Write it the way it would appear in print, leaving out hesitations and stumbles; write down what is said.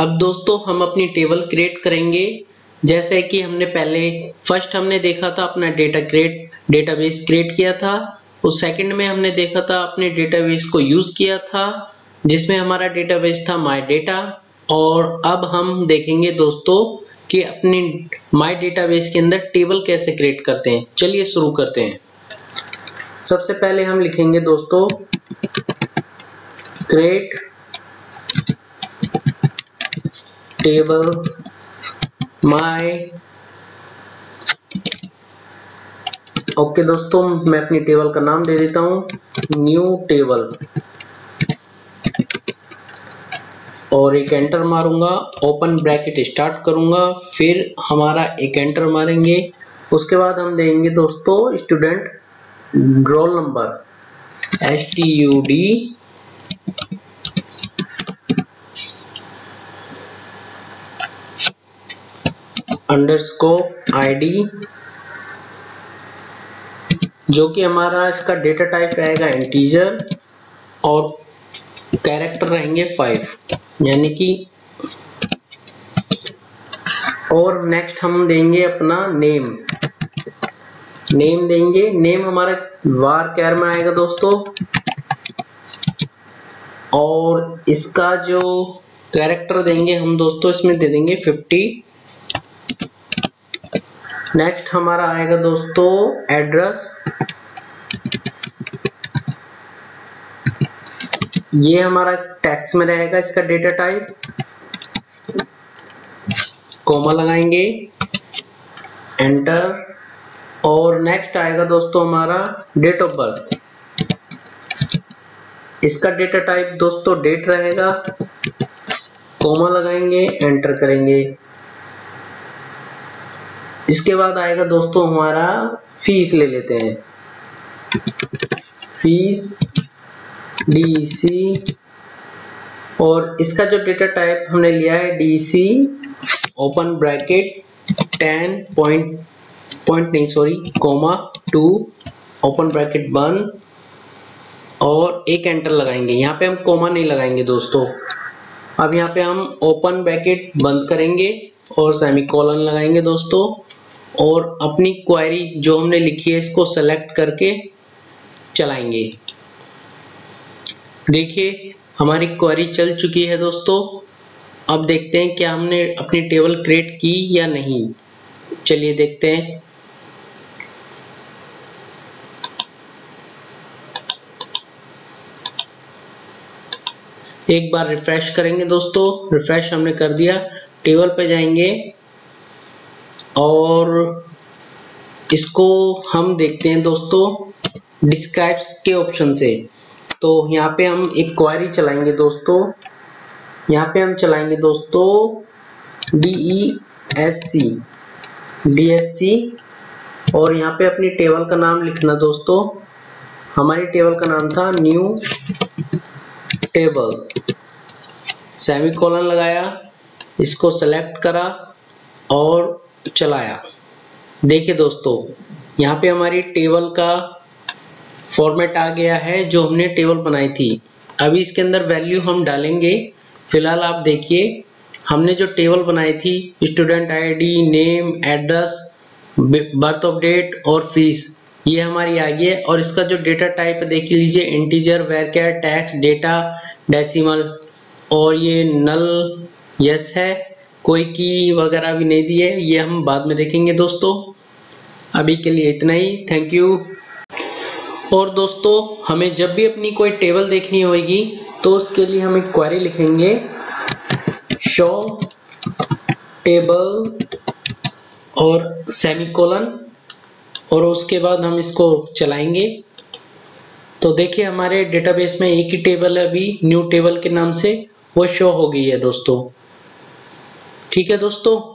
अब दोस्तों हम अपनी टेबल क्रिएट करेंगे। जैसे कि हमने पहले फर्स्ट हमने देखा था अपना डेटाबेस क्रिएट किया था। उस सेकंड में हमने देखा था अपने डेटाबेस को यूज किया था जिसमें हमारा डेटाबेस था माय डेटा। और अब हम देखेंगे दोस्तों कि अपनी माय डेटाबेस के अंदर टेबल कैसे क्रिएट करते हैं। चलिए शुरू करते हैं। सबसे पहले हम लिखेंगे दोस्तों क्रिएट टेबल माय। ओके दोस्तों, मैं अपनी टेबल का नाम दे देता हूं न्यू टेबल और एक एंटर मारूंगा। ओपन ब्रैकेट स्टार्ट करूंगा, फिर हमारा एक एंटर मारेंगे। उसके बाद हम देंगे दोस्तों student roll number STUD _ID जो कि हमारा इसका डेटा टाइप रहेगा इंटीजर और कैरेक्टर रहेंगे 5 यानी कि। और नेक्स्ट हम देंगे अपना नेम देंगे। नेम हमारा var char में आएगा दोस्तों और इसका जो कैरेक्टर देंगे हम दोस्तों इसमें दे देंगे 50। नेक्स्ट हमारा आएगा दोस्तों एड्रेस। ये हमारा टेक्स्ट में रहेगा इसका डेटा टाइप, कोमा लगाएंगे, एंटर। और नेक्स्ट आएगा दोस्तों हमारा डेट ऑफ बर्थ। इसका डेटा टाइप दोस्तों डेट रहेगा, कोमा लगाएंगे, एंटर करेंगे। इसके बाद आएगा दोस्तों हमारा फीस ले लेते हैं, फीस DC और इसका जो डेटा टाइप हमने लिया है DC open bracket 2 open bracket 1 और एक एंटर लगाएंगे। यहाँ पे हम कोमा नहीं लगाएंगे दोस्तों। अब यहाँ पे हम ओपन ब्रैकेट बंद करेंगे और सेमीकोलन लगाएंगे दोस्तों और अपनी क्वेरी जो हमने लिखी है इसको सेलेक्ट करके चलाएंगे। देखिए हमारी क्वेरी चल चुकी है दोस्तों। अब देखते हैं क्या हमने अपनी टेबल क्रिएट की या नहीं। चलिए देखते हैं। एक बार रिफ्रेश करेंगे दोस्तों। रिफ्रेश हमने कर दिया। टेबल पे जाएंगे और इसको हम देखते हैं दोस्तों डिस्क्राइब के ऑप्शन से। तो यहाँ पे हम एक क्वेरी चलाएंगे दोस्तों। यहाँ पे हम चलाएंगे दोस्तों DSC और यहाँ पे अपनी टेबल का नाम लिखना दोस्तों। हमारी टेबल का नाम था न्यू टेबल, सेमीकोलन लगाया, इसको सेलेक्ट करा और चलाया। देखिए दोस्तों यहाँ पे हमारी टेबल का फॉर्मेट आ गया है जो हमने टेबल बनाई थी। अभी इसके अंदर वैल्यू हम डालेंगे। फिलहाल आप देखिए हमने जो टेबल बनाई थी student ID, name, address, birth of date और फीस, ये हमारी आ गई है। और इसका जो डेटा टाइप देख लीजिए integer, var char, text, data, decimal और ये नल यस है, कोई की वगैरह भी नहीं दी है। ये हम बाद में देखेंगे दोस्तों। अभी के लिए इतना ही, थैंक यू। और दोस्तों हमें जब भी अपनी कोई टेबल देखनी होगी तो उसके लिए हम एक क्वेरी लिखेंगे शो टेबल और सेमीकोलन और उसके बाद हम इसको चलाएंगे। तो देखिए हमारे डेटाबेस में एक ही टेबल है अभी न्यू टेबल के नाम से, वो शो हो गई है दोस्तों। ठीक है दोस्तों।